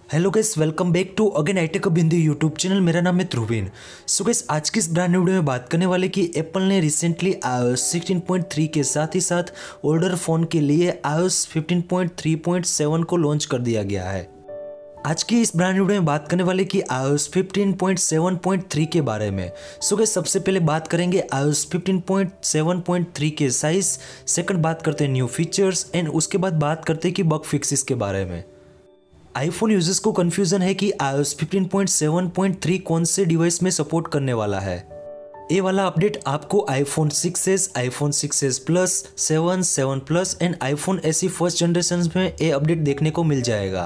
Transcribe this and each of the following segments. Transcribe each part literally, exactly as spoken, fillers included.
Hello guys, welcome back to again I tech up Hindi YouTube channel. मेरा नाम है ध्रुवीन। So guys, आज की इस ब्रांड वीडियो में बात करने वाले कि एप्पल ने recently iOS sixteen point three के साथ ही साथ ओल्डर फ़ोन के लिए iOS fifteen point three point seven को लॉन्च कर दिया गया है। आज की इस ब्रांड वीडियो में बात करने वाले कि iOS fifteen point seven point three के बारे में। सो गाइस, सबसे पहले बात करेंगे iOS fifteen point seven point three के साइज, सेकंड बात करते हैं न्यू फीचर्स एंड उसके बाद बात करते हैं कि बग फिक्सेस के बारे में। आईफोन यूजर्स को कंफ्यूजन है कि iOS fifteen point seven point three कौन से डिवाइस में सपोर्ट करने वाला है। ये वाला अपडेट आपको iPhone six S, iPhone six S plus, seven, seven plus and iPhone SE first generation में ये अपडेट देखने को मिल जाएगा।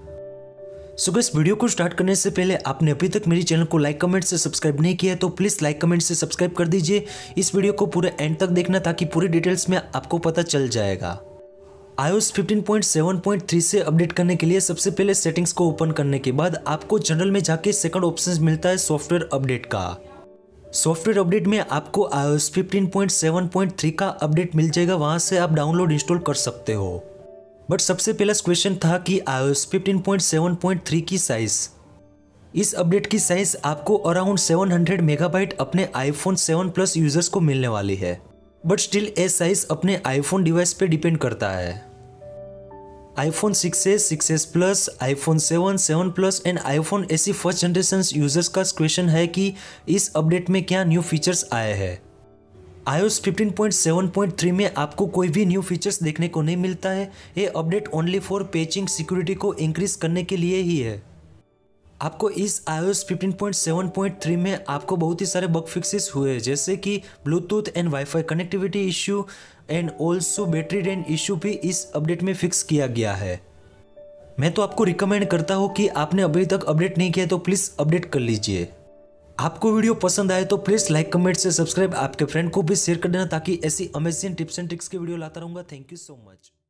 सो गाइस, वीडियो को स्टार्ट करने से पहले आपने अभी तक मेरी चैनल को लाइक कमेंट से सब्सक्राइब नहीं किया है तो प्लीज़ लाइक कमेंट से सब्सक्राइब कर दीजिए। इस वीडियो को पूरे एंड तक देखना ताकि पूरी डिटेल्स में आपको पता चल जाएगा। IOS fifteen point seven point three से अपडेट करने के लिए सबसे पहले सेटिंग्स को ओपन करने के बाद आपको जनरल में जाके सेकंड ऑप्शन मिलता है सॉफ्टवेयर अपडेट का। सॉफ्टवेयर अपडेट में आपको iOS fifteen point seven point three का अपडेट मिल जाएगा, वहां से आप डाउनलोड इंस्टॉल कर सकते हो। बट सबसे पहला क्वेश्चन था कि iOS fifteen point seven point three की साइज। इस अपडेट की साइज आपको अराउंड सेवन हंड्रेड मेगाबाइट अपने आईफोन सेवन प्लस यूजर्स को मिलने वाली है। बट स्टिल ये साइज अपने आईफोन डिवाइस पे डिपेंड करता है। IPhone six S, six S plus, iPhone seven, seven plus and iPhone SE first generation users का क्वेश्चन है कि इस अपडेट में क्या न्यू फीचर्स आए हैं। IOS fifteen point seven point three में आपको कोई भी न्यू फीचर्स देखने को नहीं मिलता है। ये update only for patching security को इंक्रीज करने के लिए ही है। आपको इस iOS fifteen point seven point three में आपको बहुत ही सारे बग फिक्सेस हुए, जैसे कि Bluetooth and wifi connectivity issue and also battery drain issue भी इस अपडेट में फिक्स किया गया है। मैं तो आपको रिकमेंड करता हूँ कि आपने अभी तक अपडेट नहीं किया तो प्लीज़ अपडेट कर लीजिए। आपको वीडियो पसंद आए तो प्लीज़ लाइक कमेंट से सब्सक्राइब आपके फ्रेंड को भी शेयर कर देना ताकि ऐसी अमेजिंग टिप्स एंड ट्रिक्स की वीडियो लाता रहूँगा। Thank you so much.